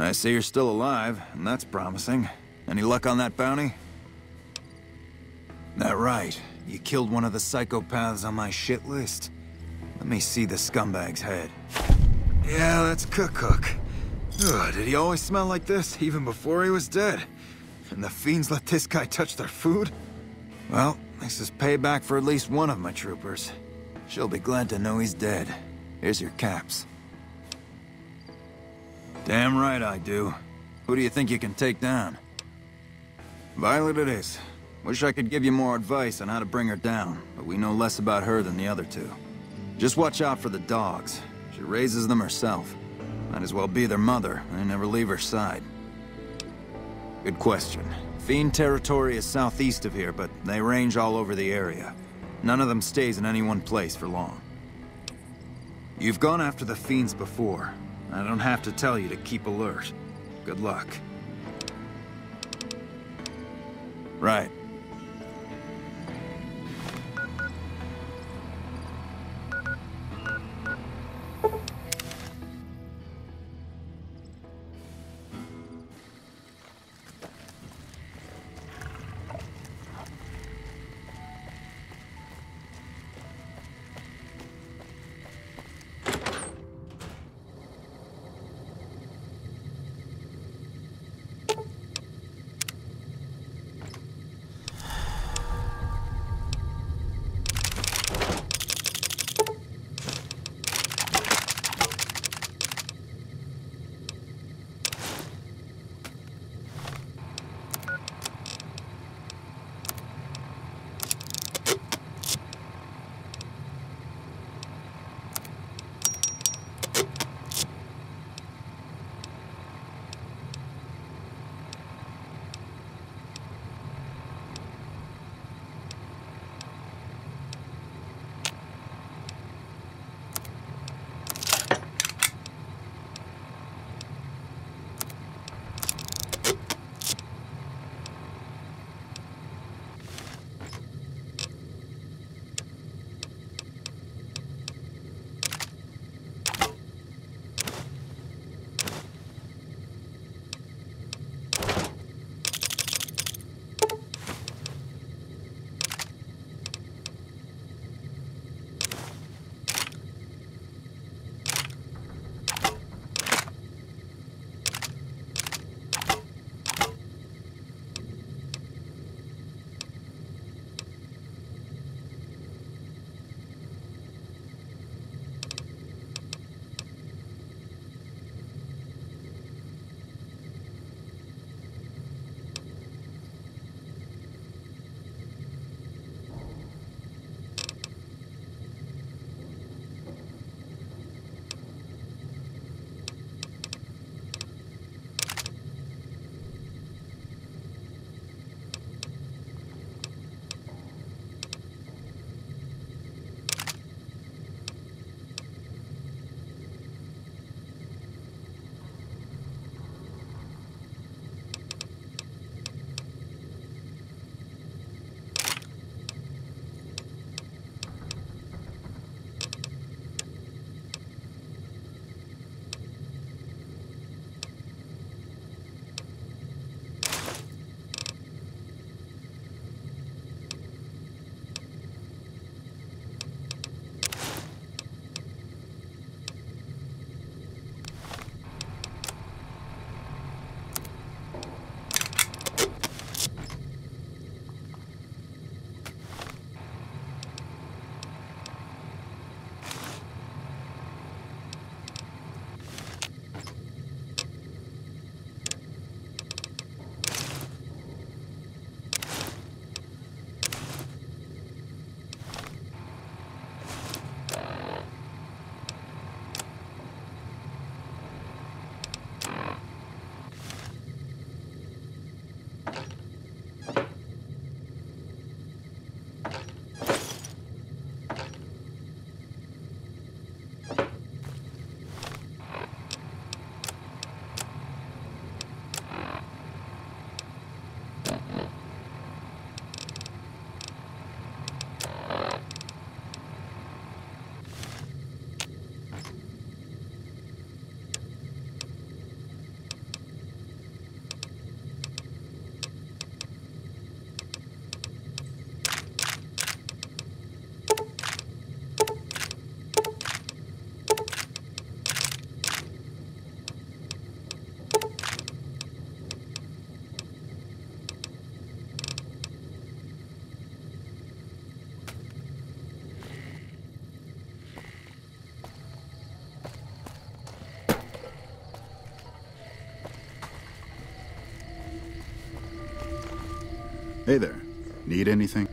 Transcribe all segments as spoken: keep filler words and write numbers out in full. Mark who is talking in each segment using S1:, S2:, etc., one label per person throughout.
S1: I see you're still alive, and that's promising. Any luck on that bounty? That right. You killed one of the psychopaths on my shit list. Let me see the scumbag's head. Yeah, that's Cook-Cook. Ugh, did he always smell like this, even before he was dead? And the fiends let this guy touch their food? Well, this is payback for at least one of my troopers. She'll be glad to know he's dead. Here's your caps. Damn right I do. Who do you think you can take down? Violet it is. Wish I could give you more advice on how to bring her down, but we know less about her than the other two. Just watch out for the dogs. She raises them herself. Might as well be their mother, and never leave her side. Good question. Fiend territory is southeast of here, but they range all over the area. None of them stays in any one place for long. You've gone after the fiends before. I don't have to tell you to keep alert. Good luck. Right.
S2: Hey there. Need anything?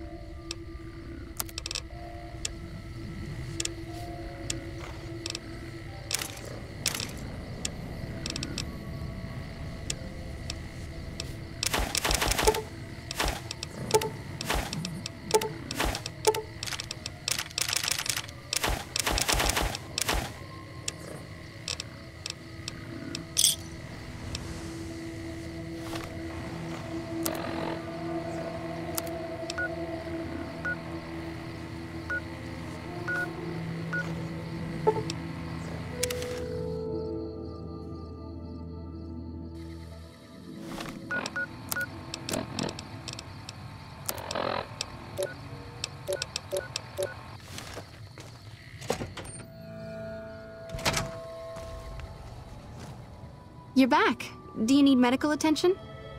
S3: You're back. Do you need medical attention?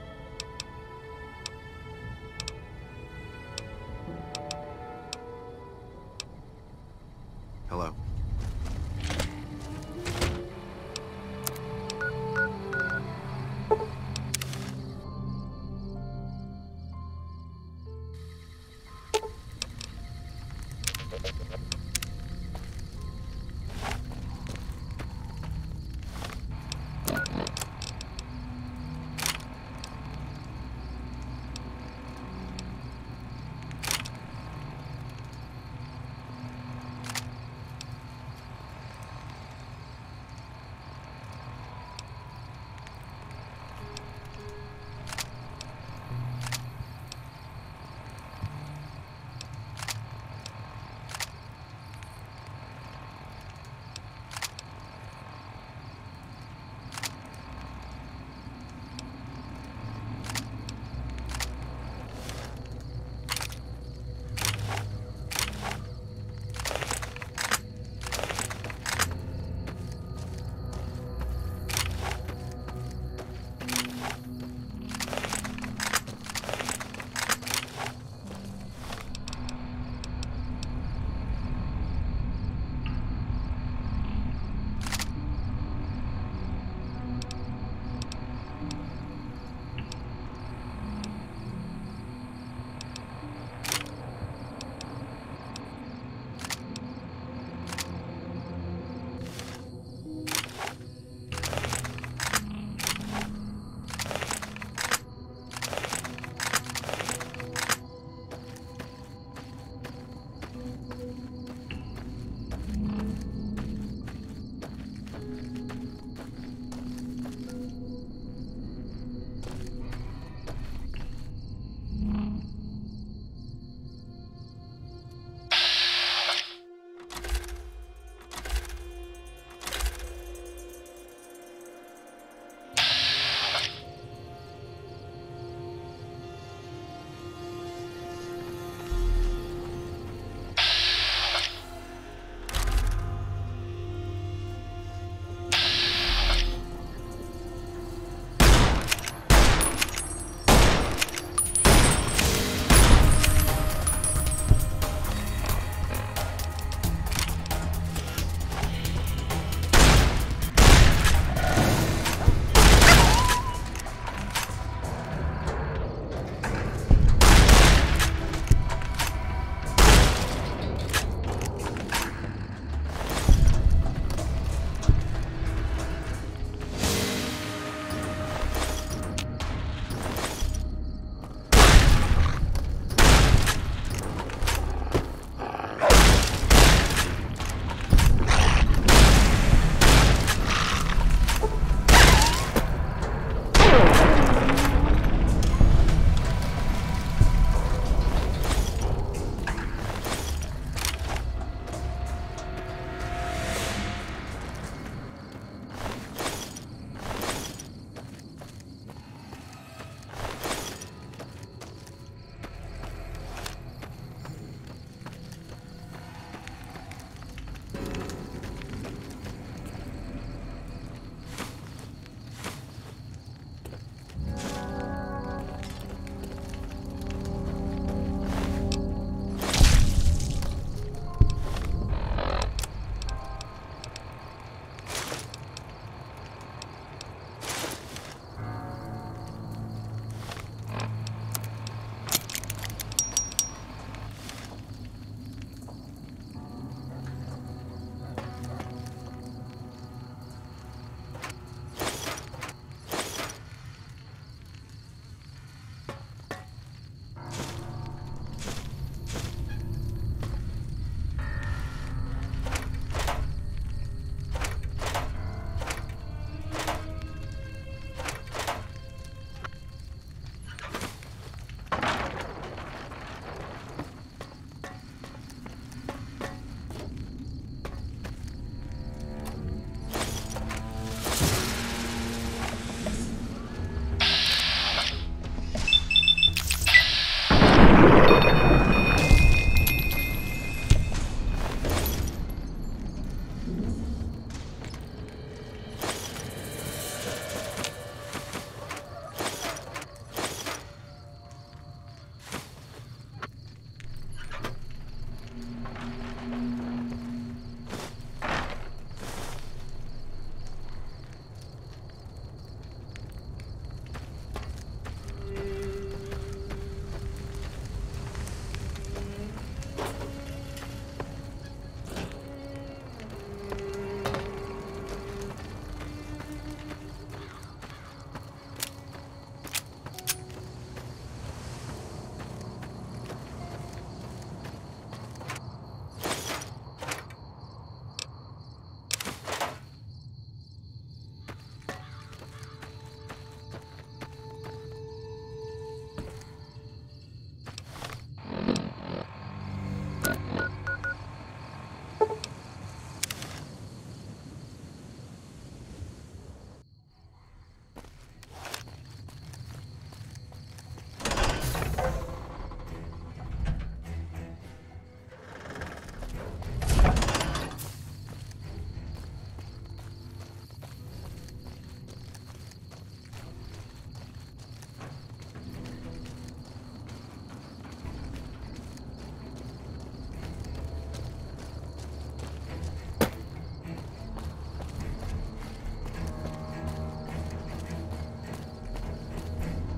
S2: Hello.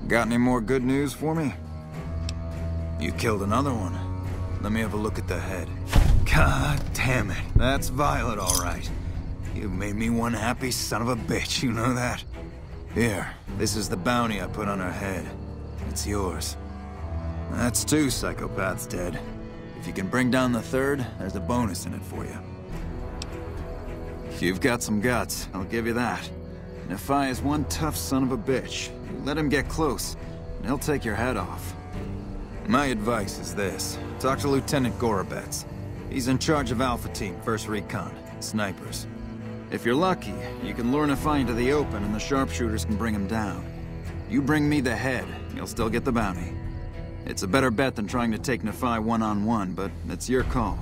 S1: Got any more good news for me? You killed another one. Let me have a look at the head. God damn it. That's Violet, all right. You've made me one happy son of a bitch, you know that? Here, this is the bounty I put on her head. It's yours. That's two psychopaths dead. If you can bring down the third, there's a bonus in it for you. You've got some guts, I'll give you that. Nephi is one tough son of a bitch. You let him get close, and he'll take your head off. My advice is this. Talk to Lieutenant Gorobets. He's in charge of Alpha Team, First Recon, snipers. If you're lucky, you can lure Nephi into the open and the sharpshooters can bring him down. You bring me the head, you'll still get the bounty. It's a better bet than trying to take Nephi one-on-one, but it's your call.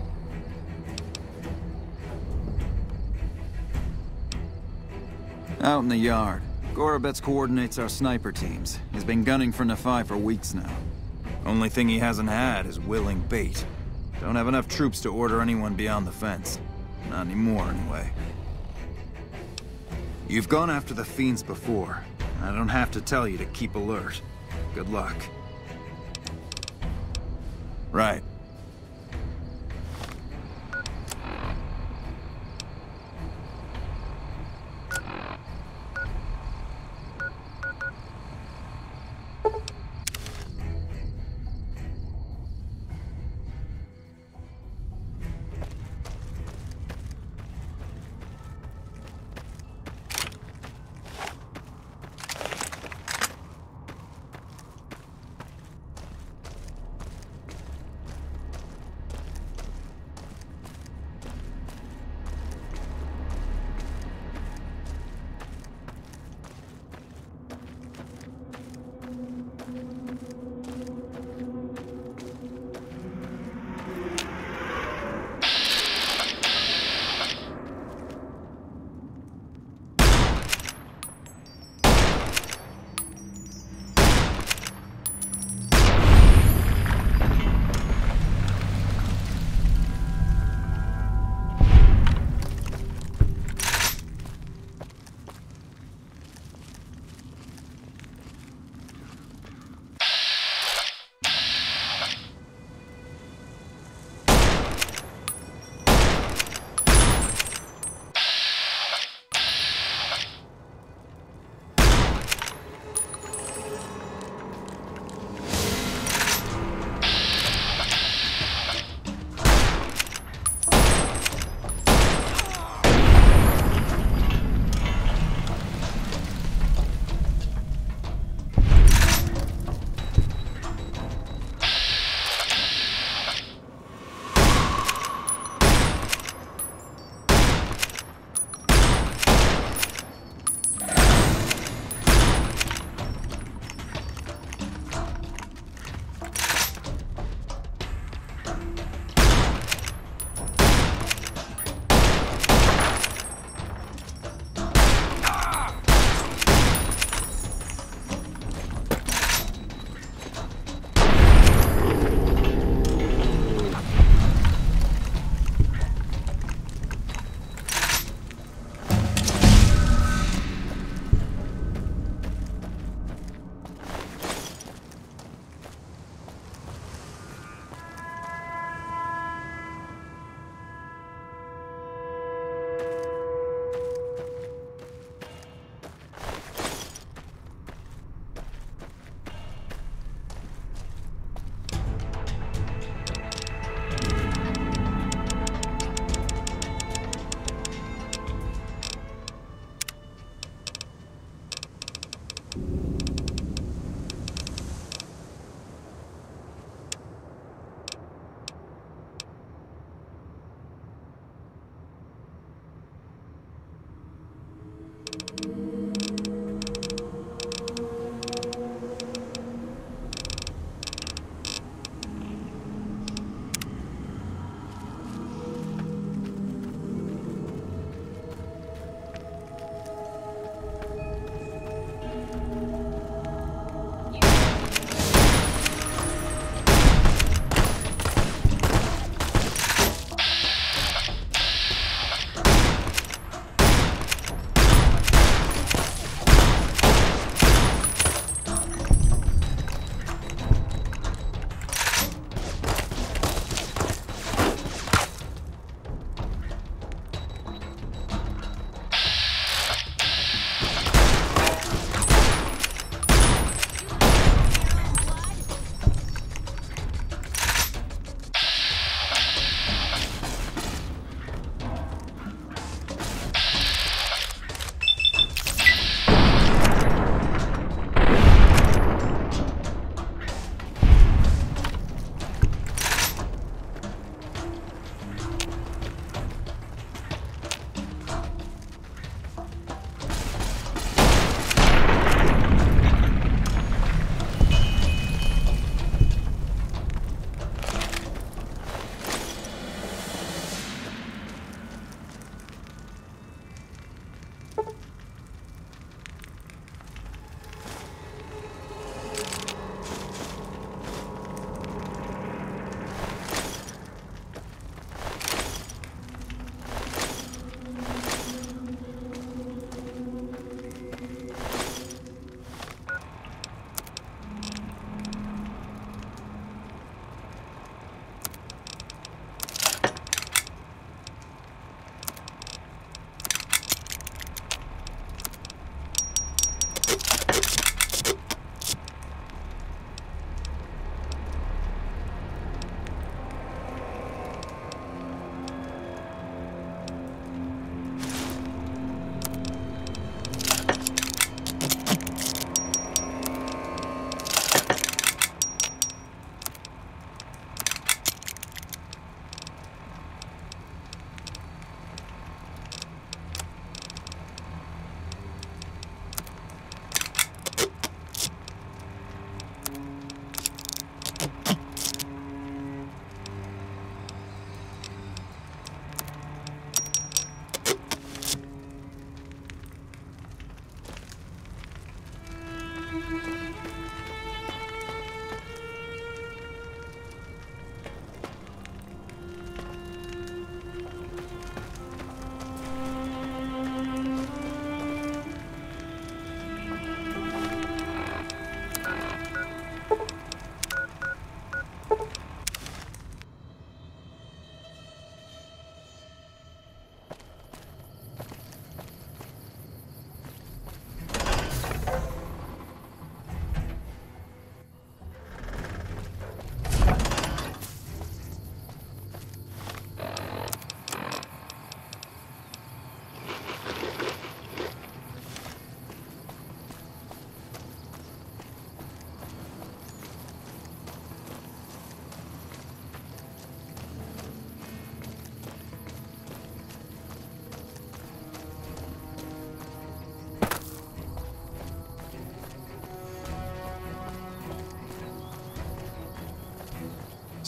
S1: Out in the yard, Gorobets coordinates our sniper teams. He's been gunning for Nephi for weeks now. Only thing he hasn't had is willing bait. Don't have enough troops to order anyone beyond the fence. Not anymore, anyway. You've gone after the fiends before. I don't have to tell you to keep alert. Good luck. Right.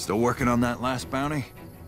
S1: Still working on that last bounty?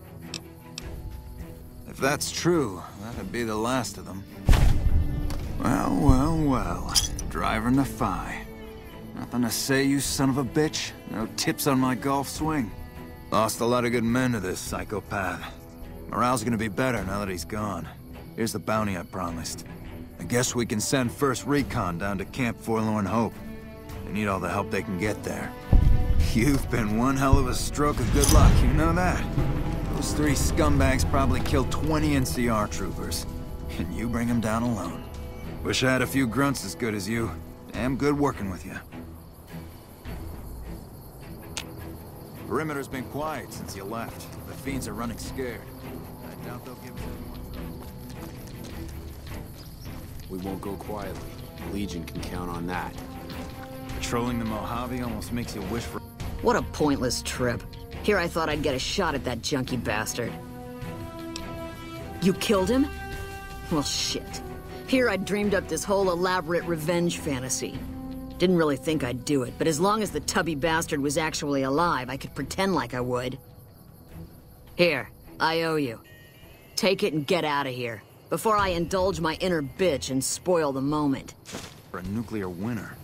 S1: If that's true, that'd be the last of them. Well, well, well. Driver Nephi. Nothing to say, you son of a bitch? No tips on my golf swing? Lost a lot of good men to this psychopath. Morale's gonna be better now that he's gone. Here's the bounty I promised. I guess we can send first recon down to Camp Forlorn Hope. They need all the help they can get there. You've been one hell of a stroke of good luck, you know that? Those three scumbags probably killed twenty N C R troopers. And you bring them down alone. Wish I had a few grunts as good as you. Damn good working with you. Perimeter's been quiet since you left. The fiends are running scared. I doubt they'll give us any more trouble.
S4: We won't go quietly. Legion can count on that.
S1: Patrolling the Mojave almost makes you wish for...
S5: What a pointless trip. Here I thought I'd get a shot at that junkie bastard. You killed him? Well, shit. Here I dreamed up this whole elaborate revenge fantasy. Didn't really think I'd do it, but as long as the tubby bastard was actually alive, I could pretend like I would. Here, I owe you. Take it and get out of here, before I indulge my inner bitch and spoil the moment.
S1: For a nuclear winter.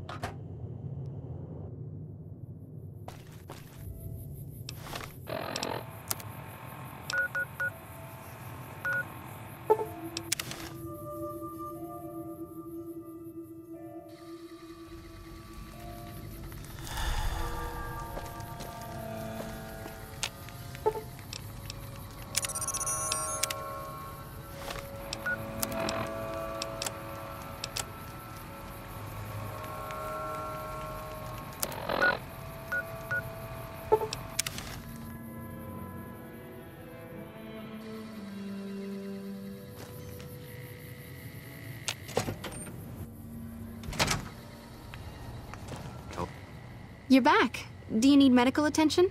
S3: You're back. Do you need medical attention?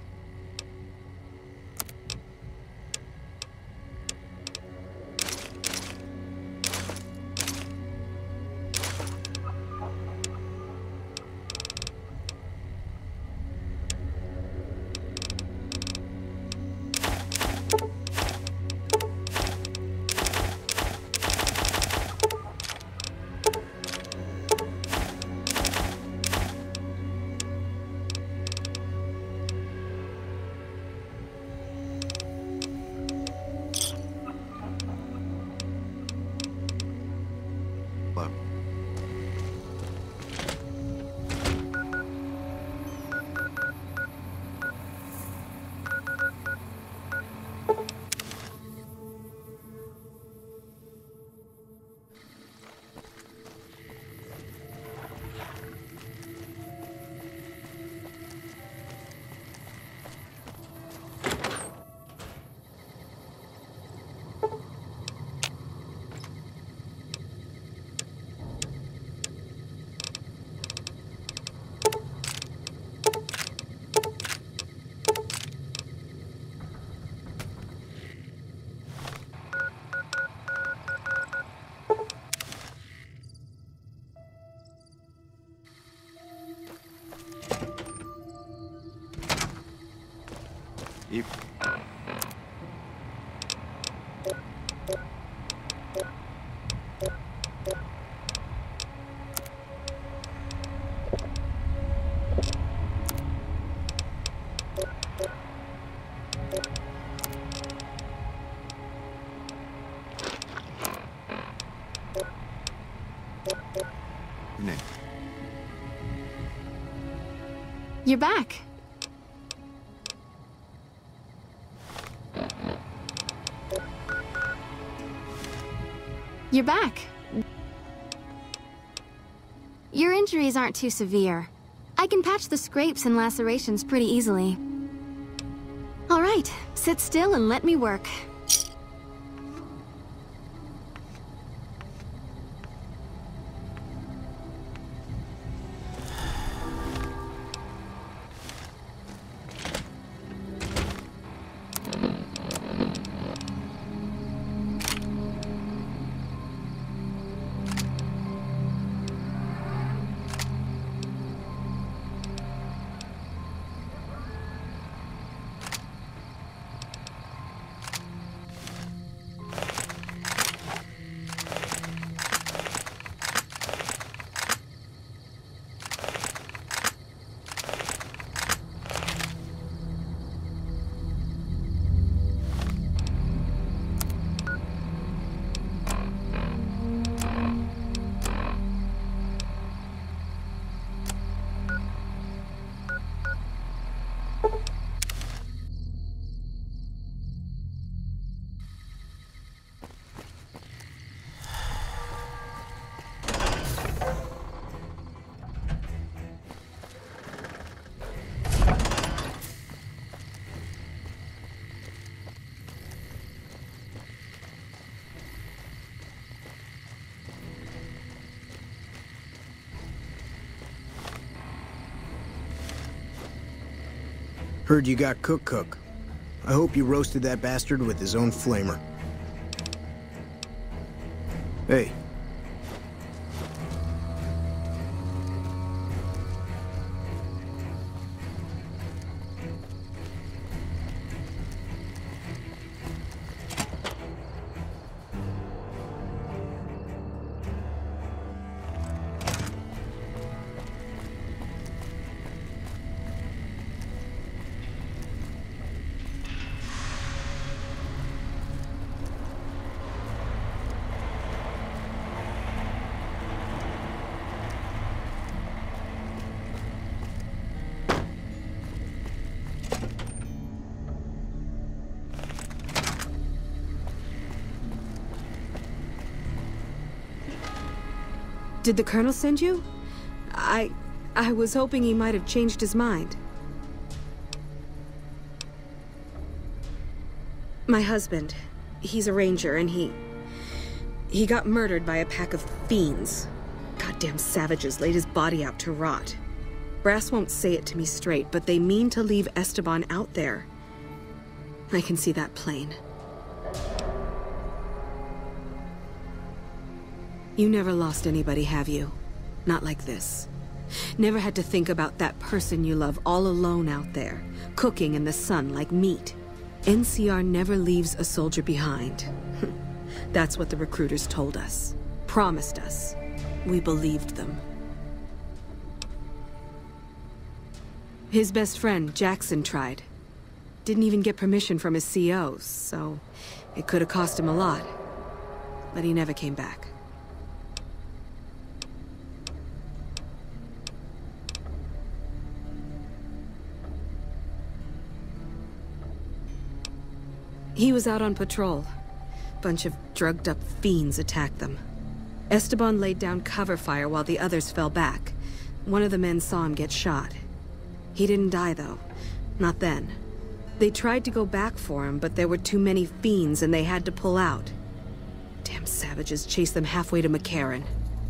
S1: You... Name.
S3: You're back. You're back. Your injuries aren't too severe. I can patch the scrapes and lacerations pretty easily. All right, sit still and let me work.
S6: Heard you got Cook Cook. I hope you roasted that bastard with his own flamer. Hey.
S7: Did the Colonel send you? I... I was hoping he might have changed his mind. My husband. He's a ranger, and he... He got murdered by a pack of fiends. Goddamn savages laid his body out to rot. Brass won't say it to me straight, but they mean to leave Esteban out there. I can see that plain. You never lost anybody, have you? Not like this. Never had to think about that person you love all alone out there, cooking in the sun like meat. N C R never leaves a soldier behind. That's what the recruiters told us. Promised us. We believed them. His best friend, Jackson, tried. Didn't even get permission from his C O, so it could have cost him a lot. But he never came back. He was out on patrol. Bunch of drugged-up fiends attacked them. Esteban laid down cover fire while the others fell back. One of the men saw him get shot. He didn't die, though. Not then. They tried to go back for him, but there were too many fiends and they had to pull out. Damn savages chased them halfway to McCarran.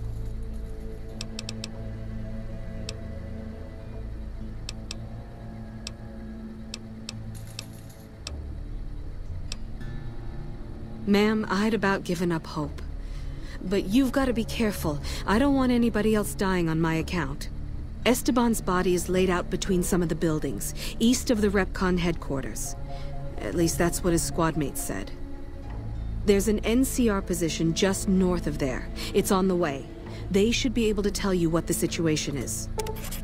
S7: Ma'am, I'd about given up hope. But you've got to be careful. I don't want anybody else dying on my account. Esteban's body is laid out between some of the buildings, east of the REPCONN headquarters. At least that's what his squad mates said. There's an N C R position just north of there. It's on the way. They should be able to tell you what the situation is.